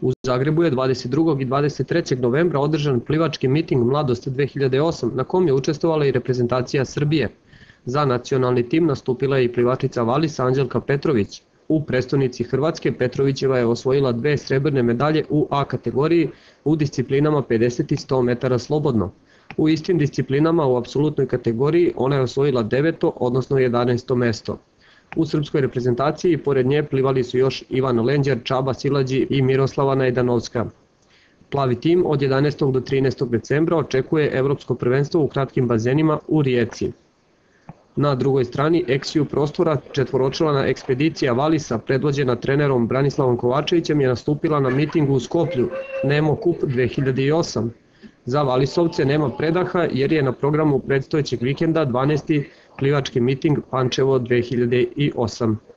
U Zagrebu je 22. i 23. novembra održan plivački miting Mladost 2008 na kom je učestvovala i reprezentacija Srbije. Za nacionalni tim nastupila je i plivačica valisa Anđelka Petrović. U prestonici Hrvatske Petrovićeva je osvojila 2 srebrne medalje u A kategoriji u disciplinama 50 i 100 metara slobodno. U istim disciplinama u apsolutnoj kategoriji ona je osvojila 9. odnosno 11. mesto. U srpskoj reprezentaciji pored nje plivali su još Ivan Lenđer, Čaba Silađi i Miroslava Najdanovska. Plavi tim od 11. do 13. decembra očekuje Evropsko prvenstvo u kratkim bazenima u Rijeci. Na drugoj strani eksiju prostora četvoročlana ekspedicija valisa predvođena trenerom Branislavom Kovačevićem je nastupila na mitingu u Skoplju Nemo Cup 2008. Za valisovce nema predaha jer je na programu predstojećeg vikenda 12. plivački miting Pančevo 2008.